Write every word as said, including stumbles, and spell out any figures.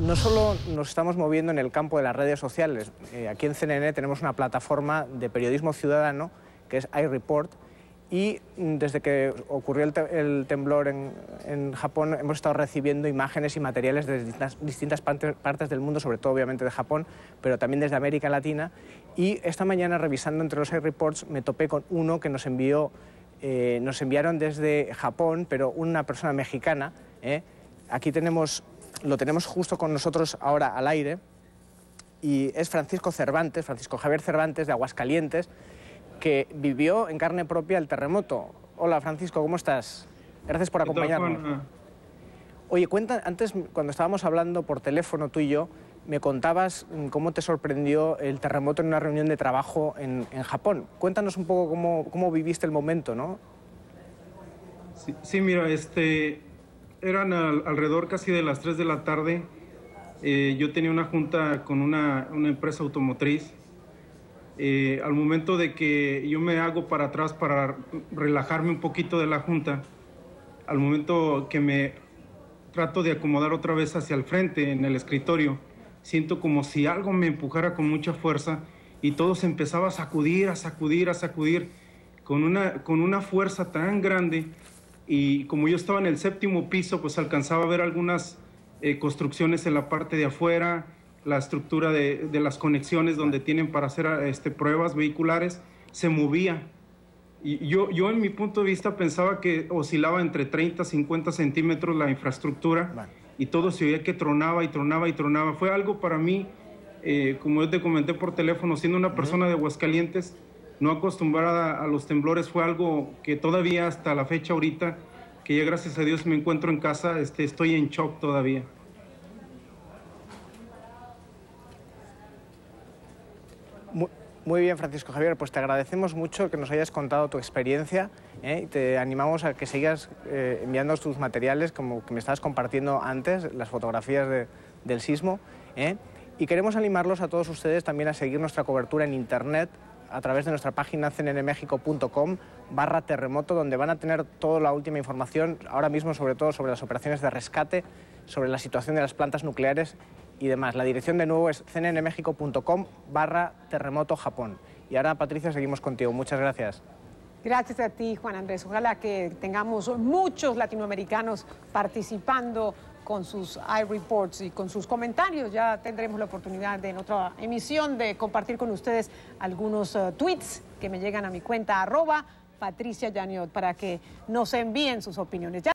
no solo nos estamos moviendo en el campo de las redes sociales. Eh, aquí en C N N tenemos una plataforma de periodismo ciudadano que es iReport, y desde que ocurrió el, te el temblor en, en Japón hemos estado recibiendo imágenes y materiales de distintas, distintas parte, partes del mundo, sobre todo obviamente de Japón, pero también desde América Latina. Y esta mañana, revisando entre los iReports, me topé con uno que nos envió, eh, nos enviaron desde Japón, pero una persona mexicana. ¿eh? Aquí tenemos, lo tenemos justo con nosotros ahora al aire, y es Francisco Cervantes, Francisco Javier Cervantes, de Aguascalientes, que vivió en carne propia el terremoto. Hola, Francisco, ¿cómo estás? Gracias por acompañarnos. Oye, cuenta, antes, cuando estábamos hablando por teléfono tú y yo, me contabas cómo te sorprendió el terremoto en una reunión de trabajo en, en Japón. Cuéntanos un poco cómo, cómo viviste el momento, ¿no? Sí, sí, mira, este, eran al, alrededor casi de las tres de la tarde. Eh, yo tenía una junta con una, una empresa automotriz. Eh, al momento de que yo me hago para atrás para relajarme un poquito de la junta, al momento que me trato de acomodar otra vez hacia el frente en el escritorio, siento como si algo me empujara con mucha fuerza y todo se empezaba a sacudir, a sacudir, a sacudir con una, con una fuerza tan grande. Y como yo estaba en el séptimo piso, pues alcanzaba a ver algunas eh, construcciones en la parte de afuera, la estructura de, de las conexiones donde tienen para hacer este, pruebas vehiculares, se movía. Y yo, yo en mi punto de vista pensaba que oscilaba entre treinta a cincuenta centímetros la infraestructura, vale. Y todo se oía que tronaba y tronaba y tronaba. Fue algo para mí, eh, como yo te comenté por teléfono, siendo una persona de Aguascalientes, no acostumbrada a los temblores, fue algo que todavía hasta la fecha ahorita, que ya gracias a Dios me encuentro en casa, este, estoy en shock todavía. Muy bien, Francisco Javier, pues te agradecemos mucho que nos hayas contado tu experiencia, ¿eh? Y te animamos a que sigas eh, enviando tus materiales, como que me estabas compartiendo antes, las fotografías de, del sismo, ¿eh? Y queremos animarlos a todos ustedes también a seguir nuestra cobertura en internet a través de nuestra página c n n mexico punto com barra terremoto, donde van a tener toda la última información, ahora mismo sobre todo sobre las operaciones de rescate, sobre la situación de las plantas nucleares y demás. La dirección de nuevo es c n n mexico punto com barra terremoto Japón. Y ahora, Patricia, seguimos contigo. Muchas gracias. Gracias a ti, Juan Andrés. Ojalá que tengamos muchos latinoamericanos participando con sus iReports y con sus comentarios. Ya tendremos la oportunidad de en otra emisión de compartir con ustedes algunos uh, tweets que me llegan a mi cuenta arroba Patricia Yaniot para que nos envíen sus opiniones. Ya